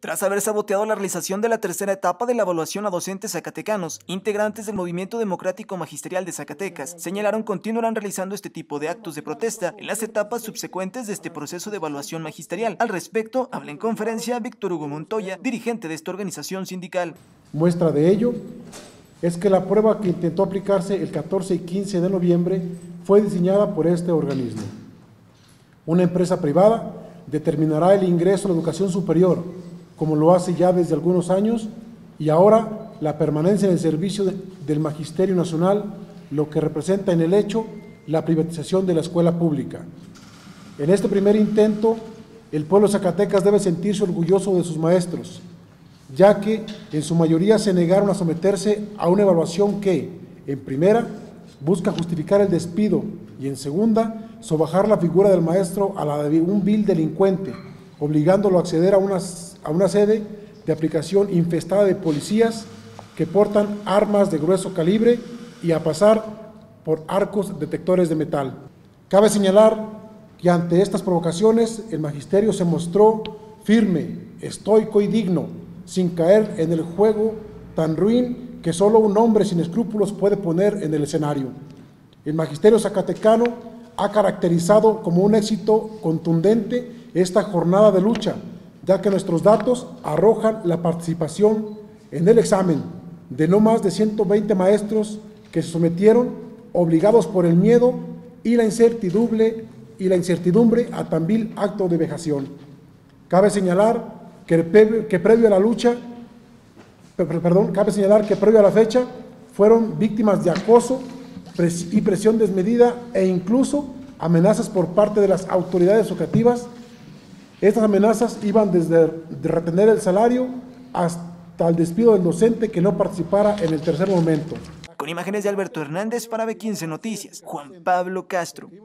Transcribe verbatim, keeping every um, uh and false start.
Tras haber saboteado la realización de la tercera etapa de la evaluación a docentes zacatecanos, integrantes del Movimiento Democrático Magisterial de Zacatecas señalaron continuarán realizando este tipo de actos de protesta en las etapas subsecuentes de este proceso de evaluación magisterial. Al respecto, habla en conferencia Víctor Hugo Montoya, dirigente de esta organización sindical. Muestra de ello es que la prueba que intentó aplicarse el catorce y quince de noviembre fue diseñada por este organismo. Una empresa privada determinará el ingreso a la educación superior, como lo hace ya desde algunos años, y ahora la permanencia en el servicio de, del Magisterio Nacional, lo que representa en el hecho la privatización de la escuela pública. En este primer intento, el pueblo de Zacatecas debe sentirse orgulloso de sus maestros, ya que en su mayoría se negaron a someterse a una evaluación que, en primera, busca justificar el despido y en segunda, sobajar la figura del maestro a la de un vil delincuente, obligándolo a acceder a una, a una sede de aplicación infestada de policías que portan armas de grueso calibre y a pasar por arcos detectores de metal. Cabe señalar que ante estas provocaciones el magisterio se mostró firme, estoico y digno, sin caer en el juego tan ruin que solo un hombre sin escrúpulos puede poner en el escenario. El magisterio zacatecano ha caracterizado como un éxito contundente esta jornada de lucha, ya que nuestros datos arrojan la participación en el examen de no más de ciento veinte maestros que se sometieron, obligados por el miedo y la incertidumbre, y la incertidumbre a tan vil acto de vejación. Cabe señalar que, previo, que previo a la lucha, perdón, cabe señalar que previo a la fecha fueron víctimas de acoso y presión desmedida e incluso amenazas por parte de las autoridades educativas. Estas amenazas iban desde de retener el salario hasta el despido del docente que no participara en el tercer momento. Con imágenes de Alberto Hernández para B quince Noticias, Juan Pablo Castro.